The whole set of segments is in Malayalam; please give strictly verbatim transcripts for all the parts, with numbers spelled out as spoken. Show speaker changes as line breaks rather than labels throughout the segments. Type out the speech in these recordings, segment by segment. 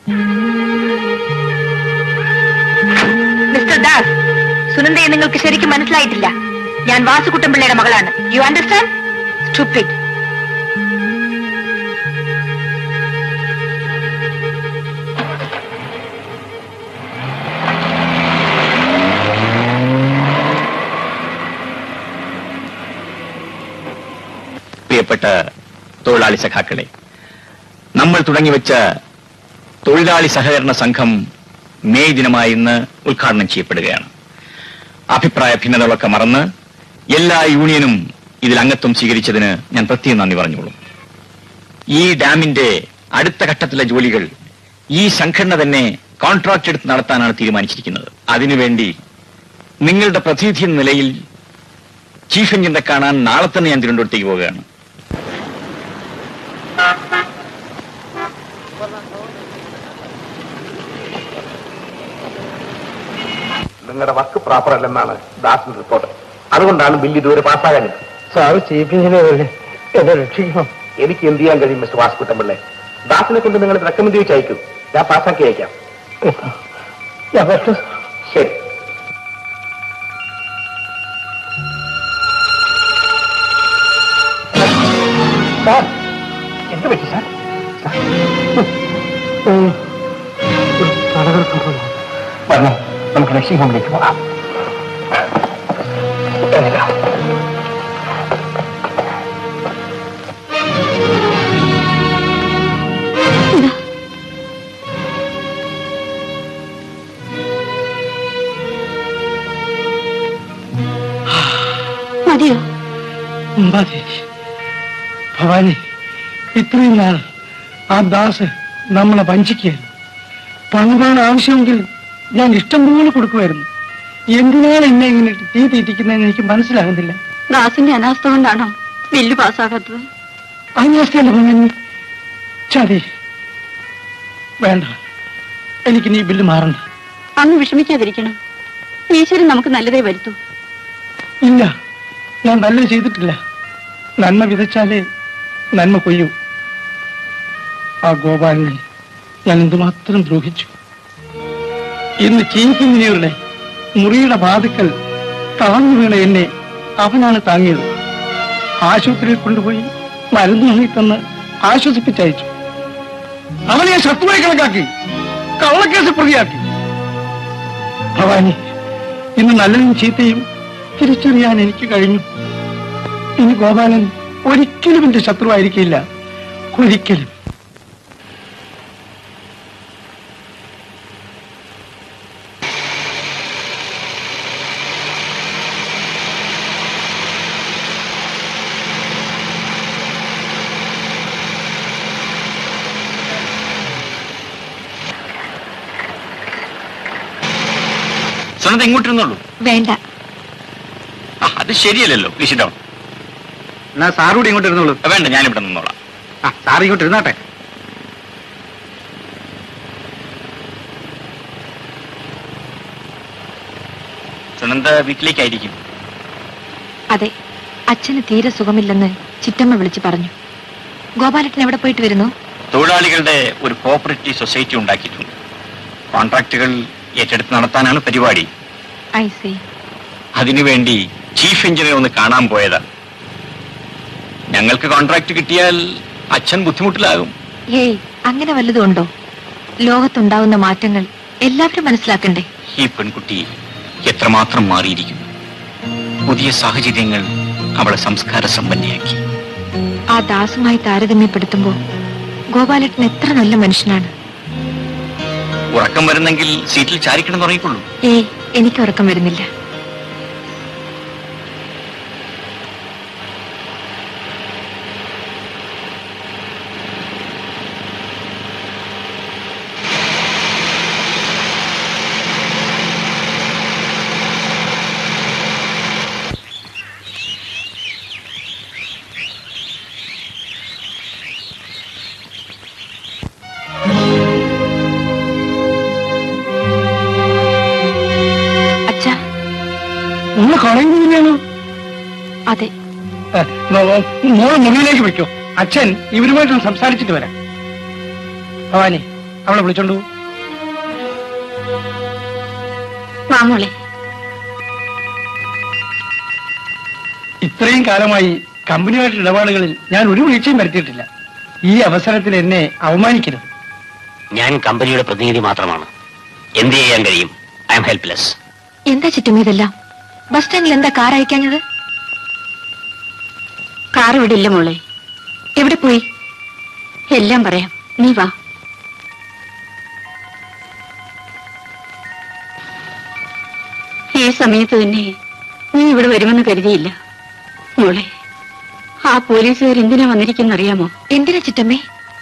മിസ്റ്റർ ദാസ്, സുനന്ദയെ നിങ്ങൾക്ക് ശരിക്കും മനസ്സിലായിട്ടില്ല. ഞാൻ വാസുകുട്ടൻപിള്ളയുടെ മകളാണ്. You understand? സ്റ്റുപ്പിഡ്.
പ്രിയപ്പെട്ട തൊഴിലാളി സഖാക്കളെ, നമ്മൾ തുടങ്ങിവെച്ച തൊഴിലാളി സഹകരണ സംഘം മെയ് ദിനമായി ഇന്ന് ഉദ്ഘാടനം ചെയ്യപ്പെടുകയാണ്. അഭിപ്രായ ഭിന്നതകളൊക്കെ മറന്ന് എല്ലാ യൂണിയനും ഇതിൽ അംഗത്വം സ്വീകരിച്ചതിന് ഞാൻ പ്രത്യേകം നന്ദി പറഞ്ഞോളും. ഈ ഡാമിന്റെ അടുത്ത ഘട്ടത്തിലെ ജോലികൾ ഈ സംഘടന തന്നെ കോൺട്രാക്ട് എടുത്ത് നടത്താനാണ് തീരുമാനിച്ചിരിക്കുന്നത്. അതിനുവേണ്ടി നിങ്ങളുടെ പ്രതിനിധി എന്ന നിലയിൽ ചീഫ് എഞ്ചിനെ കാണാൻ നാളെ തന്നെ ഞാൻ തിരുവനന്തപുരത്തേക്ക് പോവുകയാണ്.
നിങ്ങളുടെ വർക്ക് പ്രോപ്പർ അല്ലെന്നാണ് ദാസിന്റെ റിപ്പോർട്ട്. അതുകൊണ്ടാണ് ബില്ല് ഇതുവരെ പാസ്സാകാഞ്ഞത്.
സാർ ചീഫ് എഞ്ചിനീയർ എന്നെ രക്ഷിക്കണം.
എനിക്ക് എന്ത് ചെയ്യാൻ കഴിയും മിസ്റ്റർ വാസുകുട്ടൻപിള്ളേ? ദാസിനെ കൊണ്ട് നിങ്ങൾ റെക്കമെൻഡ് വെച്ച് അയക്കും. ഞാൻ പാസ്സാക്കി അയക്കാം. ശരി.
സാർ എന്ത് പറ്റി സാർ? വരണം, നമുക്ക് നഴ്സിംഗ് ഹോമിലേക്ക് പോകാം.
മതിയോ?
മതി ഭവാനി. ഇത്രയും നാൾ ആ ദാസ് നമ്മളെ വഞ്ചിക്കുകയായിരുന്നു. പണമാണ് ആവശ്യമെങ്കിൽ ഞാൻ ഇഷ്ടം പോലെ കൊടുക്കുമായിരുന്നു. എന്തിനാണ് എന്നെ ഇങ്ങനെ തീ തീറ്റിക്കുന്നതെന്ന് എനിക്ക് മനസ്സിലാകുന്നില്ല.
ദാസിന്റെ അനാസ്ഥ കൊണ്ടാണോ ബില്ല് പാസ്സാകാത്തത്?
അനാസ്ഥയല്ല ഭവാനി, ചതി. വേണ്ട, എനിക്ക് നീ ബില്ല് മാറണ്ട.
അങ്ങ് വിഷമിക്കാതിരിക്കണം. ഈശ്വരൻ നമുക്ക് നല്ലതേ വരുത്തൂ.
ഇല്ല, ഞാൻ നല്ലത് ചെയ്തിട്ടില്ല. നന്മ വിതച്ചാലേ നന്മ കൊയ്യൂ. ആ ഗോപാലിനെ ഞാൻ എന്തുമാത്രം ദ്രോഹിച്ചു. ഇന്ന് ചീഫ് എഞ്ചിനീയറുടെ മുറിയുടെ വാതിക്കൽ താങ്ങു വീണ എന്നെ അവനാണ് താങ്ങിയത്. ആശുപത്രിയിൽ കൊണ്ടുപോയി മരുന്ന് വാങ്ങിത്തന്ന് ആശ്വസിപ്പിച്ചയച്ചു. അവനെ ശത്രുവായി കണക്കാക്കി, കള്ളക്കേസ് പ്രതിയാക്കി. ഭവാനി, ഇന്ന് നല്ലതും ചീത്തയും തിരിച്ചറിയാൻ എനിക്ക് കഴിഞ്ഞു. ഇനി ഗോപാലൻ ഒരിക്കലും എന്റെ ശത്രുവായിരിക്കില്ല, ഒരിക്കലും.
സുനന്ദ ഇങ്ങോട്ടിരുന്നുള്ളൂ.
വേണ്ട,
അത് ശരിയല്ലല്ലോ. Please down.
എന്നാ സാറൂടെ ഇങ്ങോട്ട് ഇരുന്നോളൂ.
വേണ്ട, ഞാനിവിടെ നിന്നോളാം.
ആ സാർ ഇങ്ങോട്ട് ഇരുന്നാട്ടെ.
സുനന്ദ വീട്ടിലേക്കായിരിക്കും.
അതെ, അച്ഛന് തീരെ സുഖമില്ലെന്ന് ചിറ്റമ്മ വിളിച്ചു പറഞ്ഞു. ഗോപാലട്ടൻ എവിടെ പോയിട്ട് വരുന്നു?
തൊഴിലാളികളുടെ ഒരു കോഓപ്പറേറ്റീവ് സൊസൈറ്റി ഉണ്ടാക്കിയിട്ടുണ്ട്. കോൺട്രാക്റ്റുകൾ ഏറ്റെടുത്ത് നടത്താനാണ് പരിപാടി.
I see.
അതിനുവേണ്ടി ചീഫ് എഞ്ചിനീയർ ഒന്ന് കാണാൻ പോയതാണ്. ഞങ്ങൾക്ക് കോൺട്രാക്ട് കിട്ടിയാൽ അച്ഛൻ ബുദ്ധിമുട്ടിലാകും.
ഏയ്, അങ്ങനെ വല്ലതും ഉണ്ടോ? ലോകത്തുണ്ടാവുന്ന മാറ്റങ്ങൾ എല്ലാവരും മനസ്സിലാക്കണ്ടേ?
ഈ പെൺകുട്ടി എത്രമാത്രം മാറിയിരിക്കുന്നു. പുതിയ സാഹചര്യങ്ങൾ അവളെ സംസ്കാര സമ്പന്നയാക്കി.
ആ ദാസുമായി താരതമ്യപ്പെടുത്തുമ്പോ ഗോപാലട്ടൻ എത്ര നല്ല മനുഷ്യനാണ്.
ഉറക്കം വരുന്നെങ്കിൽ സീറ്റിൽ ചാരിക്കണം തുടങ്ങിക്കൊള്ളൂ.
ഏയ്, എനിക്ക് ഉറക്കം വരുന്നില്ല. അതെ,
മോളെ മുറിയിലേക്ക് വയ്ക്കോ. അച്ഛൻ ഇവരുമായിട്ടൊന്ന് സംസാരിച്ചിട്ട് വരാം. ഭവാനി, അവളെ വിളിച്ചോണ്ടു.
മാമോളെ,
ഇത്രയും കാലമായി കമ്പനിയായിട്ടുള്ള ഇടപാടുകളിൽ ഞാൻ ഒരു വീഴ്ചയും വരുത്തിയിട്ടില്ല. ഈ അവസരത്തിൽ എന്നെ അവമാനിക്കരുത്.
ഞാൻ കമ്പനിയുടെ പ്രതിനിധി മാത്രമാണ്. എന്ത് ചെയ്യാൻ കഴിയും? I am helpless.
എന്താ ചുറ്റും ഇതെല്ലാം? ബസ് സ്റ്റാൻഡിൽ എന്താ കാർ അയക്കാഞ്ഞത്? കാർ ഇവിടെ ഇല്ല മോളെ. എവിടെ പോയി? എല്ലാം പറയാം, നീ വാ. ഈ സമയത്ത് തന്നെ നീ ഇവിടെ വരുമെന്ന് കരുതിയില്ല മോളെ. ആ പോലീസുകാർ എന്തിനാ വന്നിരിക്കുന്നറിയാമോ? എന്തിനാ ചിറ്റമ്മേ?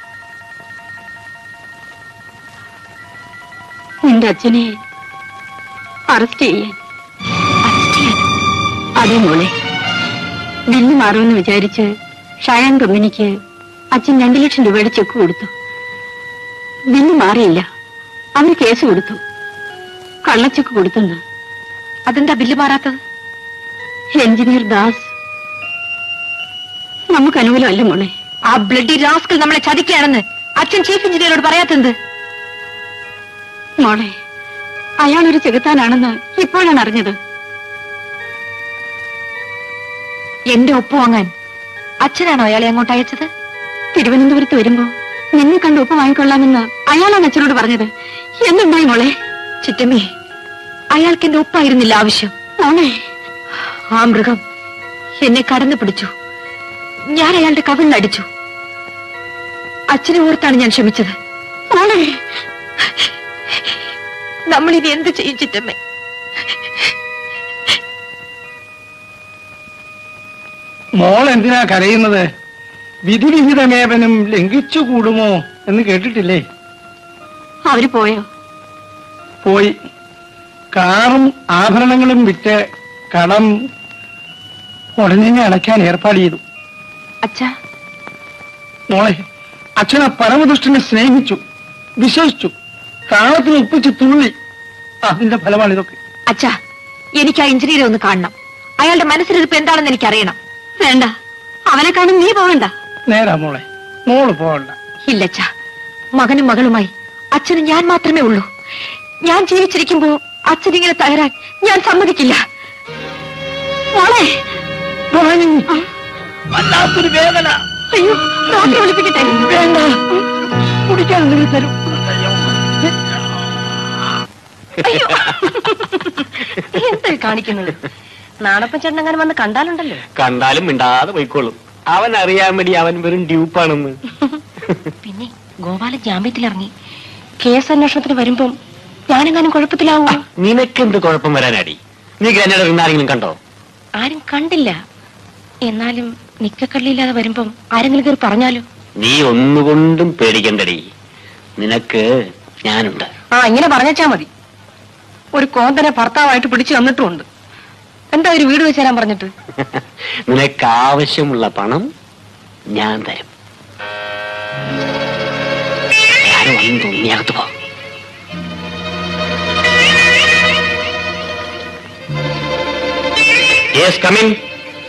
നിന്റെ അച്ഛനെ അറസ്റ്റ് ചെയ്യാൻ. അറസ്റ്റ് ചെയ്യാൻ? അതെ മോളെ. ബില്ല് മാറുമെന്ന് വിചാരിച്ച് ഷയാൻ കമ്പനിക്ക് അച്ഛൻ രണ്ടു ലക്ഷം രൂപയുടെ ചെക്ക് കൊടുത്തു. ബില്ല് മാറിയില്ല. അവർ കേസ് കൊടുത്തു. കള്ളച്ചെക്ക് കൊടുത്തെന്ന്. അതെന്താ ബില്ല് മാറാത്തത്? എഞ്ചിനീയർ ദാസ് നമുക്ക് അനുകൂലമല്ല മോളെ. ആ ബ്ലഡി റാസ്കൽ നമ്മളെ ചതിക്കുകയാണെന്ന് അച്ഛൻ ചീഫ് എഞ്ചിനീയറോട് പറയാത്തെന്ത്? മോളെ, അയാളൊരു ചെകുത്താനാണെന്ന് ഇപ്പോഴാണ് അറിഞ്ഞത്. എന്റെ ഒപ്പ് വാങ്ങാൻ അച്ഛനാണോ അയാളെ അങ്ങോട്ട് അയച്ചത്? തിരുവനന്തപുരത്ത് വരുമ്പോ നിന്നെ കണ്ട് ഒപ്പ് വാങ്ങിക്കൊള്ളാമെന്ന് അയാളാണ് അച്ഛനോട് പറഞ്ഞത്. എന്നുണ്ടായി മോളെ? ചിറ്റമ്മേ, അയാൾക്ക് എന്റെ ഒപ്പായിരുന്നില്ല ആവശ്യം. മോളെ, ആ മൃഗം എന്നെ കടന്നു പിടിച്ചു. ഞാൻ അയാളുടെ കവിളിലടിച്ചു. അച്ഛനെ ഓർത്താണ് ഞാൻ ക്ഷമിച്ചത്. മോളെ, നമ്മളിനി എന്ത് ചെയ്യും ചിറ്റമ്മേ?
മോൾ എന്തിനാ കരയുന്നത്? വിധിവിഹിതമേവനും ലംഘിച്ചു കൂടുമോ എന്ന് കേട്ടിട്ടില്ലേ?
അവര് പോയോ?
പോയി. കാറും ആഭരണങ്ങളും വിറ്റ് കടം ഉടനെ അടയ്ക്കാൻ ഏർപ്പാട് ചെയ്തു.
അച്ഛാ,
മോളെ, അച്ഛൻ ആ പരമദുഷ്ടനെ സ്നേഹിച്ചു, വിശ്വസിച്ചു, താളത്തിന് ഒപ്പിച്ച് തുള്ളി. അതിന്റെ ഫലമാണിതൊക്കെ.
അച്ഛാ, എനിക്ക് ആ എഞ്ചിനീയറെ ഒന്ന് കാണണം. അയാളുടെ മനസ്സിലിരിപ്പ് എന്താണെന്ന് എനിക്കറിയണം. വേണ്ട, അവനെ കാണും നീ പോകണ്ട.
നേരാ മോളെ, മോള് പോകണ്ട.
ഇല്ലച്ചാ, മകനും മകളുമായി അച്ഛന് ഞാൻ മാത്രമേ ഉള്ളൂ. ഞാൻ ജീവിച്ചിരിക്കുമ്പോ അച്ഛനിങ്ങനെ തകരാൻ ഞാൻ സമ്മതിക്കില്ല. മോളെ,
വല്ലാത്തൊരു വേദന.
അയ്യോ, ഡോക്ടറെ വിളിപ്പിക്കട്ടെ?
വേണ്ട, കുടിക്കാൻ എന്തെങ്കിലും തരും.
അയ്യോ, എന്താ കാണിക്കുന്നത്? നാണപ്പൻ ചേട്ടനെങ്ങാനും വന്ന് കണ്ടാലുണ്ടല്ലോ.
കണ്ടാലും മിണ്ടാതെ പോയിക്കോളും. അവൻ അറിയാൻ വേണ്ടി അവൻ വെറും ഡ്യൂപ്പാണെന്ന്.
പിന്നെ ഗോപാലൻ ജാമ്യത്തിലിറങ്ങി. കേസ് അന്വേഷണത്തിന് വരുമ്പം ഞാനെങ്ങാനും കുഴപ്പത്തിലാവോ?
നിനക്കെന്ത് കുഴപ്പം വരാനടി? നീ ഗ്രനേഡ് ആരെങ്കിലും കണ്ടോ?
ആരും കണ്ടില്ല. എന്നാലും നിക്കക്കള്ളിയില്ലാതെ വരുമ്പം ആരെങ്കിലും കയറി പറഞ്ഞാലോ?
നീ ഒന്നുകൊണ്ടും പേടിക്കണ്ടടി, നിനക്ക് ഞാനുണ്ട്.
ആ, ഇങ്ങനെ പറഞ്ഞാ മതി. ഒരു കോന്തനെ ഭർത്താവായിട്ട് പിടിച്ചു തന്നിട്ടുമുണ്ട്. എന്താ ഒരു വീട് വെച്ച് തരാൻ പറഞ്ഞിട്ട്?
നിനക്ക് ആവശ്യമുള്ള പണം ഞാൻ തരും. ആരും വന്നു തോന്നി അകത്ത് പോ. Yes, come in.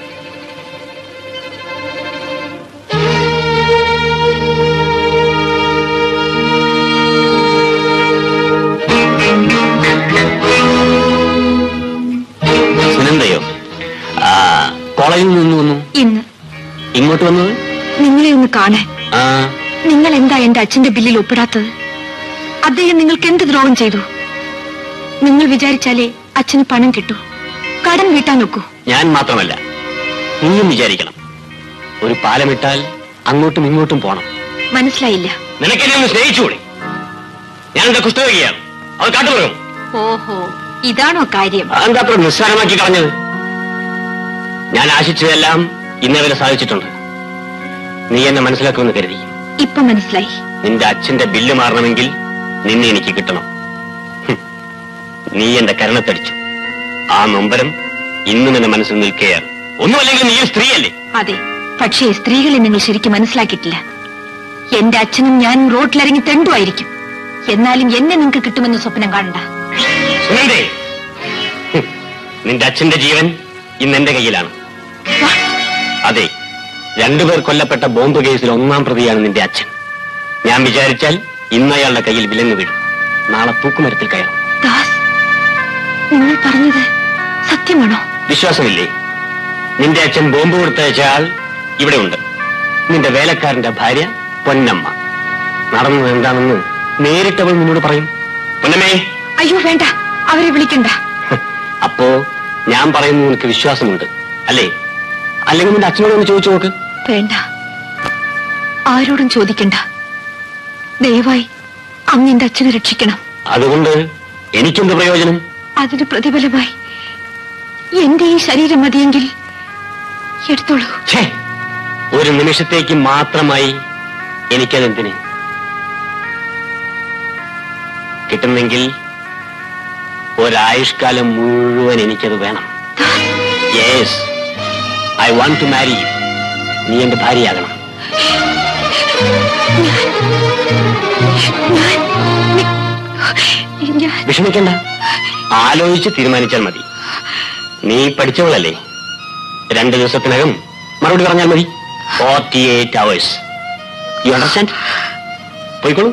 സുനന്ദയോ? കോളേജിൽ നിന്ന് വന്നു?
ഇന്ന്.
ഇങ്ങോട്ട് വന്നത്?
നിങ്ങളെ ഒന്ന് കാണാൻ.
ആ,
നിങ്ങൾ എന്താ എന്റെ അച്ഛന്റെ ബില്ലിൽ ഒപ്പിടാത്തത്? അദ്ദേഹം നിങ്ങൾക്ക് എന്ത് ദ്രോഹം ചെയ്തു? നിങ്ങൾ വിചാരിച്ചാലേ അച്ഛന് പണം കിട്ടൂ. കടം വീട്ടാൻ നോക്കൂ.
ഞാൻ മാത്രമല്ല, നീയും വിചാരിക്കണം. ഒരു പാലമിട്ടാൽ അങ്ങോട്ടും ഇങ്ങോട്ടും പോണം.
മനസ്സിലായില്ല.
നിനക്കെന്നെ ഒന്ന് സ്നേഹിച്ചുകൂടെ? ഞാൻ എന്റെ കുസ്തകയാണ്. അത് കാട്ടുപറയും.
ഓഹോ, ഇതാണോ കാര്യം?
അതെന്താ അത്ര നിസ്സാരമാക്കി കളഞ്ഞത്? ഞാൻ ആശിച്ചതെല്ലാം ഇന്നേവരെ സാധിച്ചിട്ടുണ്ട്. നീ എന്നെ മനസ്സിലാക്കുമെന്ന് കരുതി.
ഇപ്പൊ മനസ്സിലായി.
നിന്റെ അച്ഛന്റെ ബില്ല് മാറണമെങ്കിൽ നിന്നെ എനിക്ക് കിട്ടണം. നീ എന്റെ കരണത്തടിച്ചു. ആ നൊമ്പരം ഇന്നും എന്റെ മനസ്സിൽ നിൽക്കുകയാണ്. ഒന്നുമല്ലെങ്കിൽ നീ സ്ത്രീയല്ലേ?
അതെ, പക്ഷേ സ്ത്രീകളെ നിങ്ങൾ ശരിക്കും മനസ്സിലാക്കിയിട്ടില്ല. എന്റെ അച്ഛനും ഞാനും റോഡിലിറങ്ങി തെണ്ടുമായിരിക്കും. എന്നാലും എന്നെ നിങ്ങൾക്ക് കിട്ടുമെന്ന് സ്വപ്നം കാണണ്ട.
സുനന്ദേ, നിന്റെ അച്ഛന്റെ ജീവൻ ഇന്ന് എന്റെ കയ്യിലാണ്. അതെ, രണ്ടുപേർ കൊല്ലപ്പെട്ട ബോംബ് കേസിൽ ഒന്നാം പ്രതിയാണ് നിന്റെ അച്ഛൻ. ഞാൻ വിചാരിച്ചാൽ ഇന്ന് അയാളുടെ കയ്യിൽ വിലങ്ങ് വീഴും. നാളെ തൂക്കുമരത്തിൽ കയറും.
ദാസ്, നിങ്ങൾ പറഞ്ഞത് സത്യമാണോ?
വിശ്വാസമില്ലേ? നിന്റെ അച്ഛൻ ബോംബ് കൊടുത്തയച്ച ആൾ ഇവിടെ ഉണ്ട്. നിന്റെ വേലക്കാരന്റെ ഭാര്യ പൊന്നമ്മ. നടന്നത് എന്താണെന്ന് നേരിട്ടവൾ നിന്നോട് പറയും. പൊന്നമ്മേ.
അയ്യോ വേണ്ട, അവരെ വിളിക്കണ്ട.
അപ്പോ ഞാൻ പറയുന്നത് നിനക്ക് വിശ്വാസമുണ്ട് അല്ലേ? അല്ലെങ്കിൽ നിന്റെ അച്ഛനോട് ഒന്ന് ചോദിച്ചു നോക്ക്.
വേണ്ട, ആരോടും ചോദിക്കണ്ട. ദയവായി അങ്ങ് എന്റെ അച്ഛനെ രക്ഷിക്കണം.
അതുകൊണ്ട് എനിക്കെന്ത് പ്രയോജനം?
അതിന് പ്രതിഫലമായി എന്റെ ഈ ശരീരം മതിയെങ്കിൽ എടുത്തോളൂ.
ഛേ, ഒരു നിമിഷത്തേക്ക് മാത്രമായി എനിക്കതെന്തിന്? കിട്ടുന്നെങ്കിൽ ഒരായുഷ്കാലം മുഴുവൻ എനിക്കത് വേണം. Yes, I want to marry you. നീ എന്റെ ഭാര്യയാകണം. വിഷമിക്കണ്ട, ആലോചിച്ച് തീരുമാനിച്ചാൽ മതി. നീ പഠിച്ചവളല്ലേ? രണ്ടു ദിവസത്തിനകം മറുപടി പറഞ്ഞാൽ മതി. Forty eight hours. You understand? പോയിക്കോളൂ.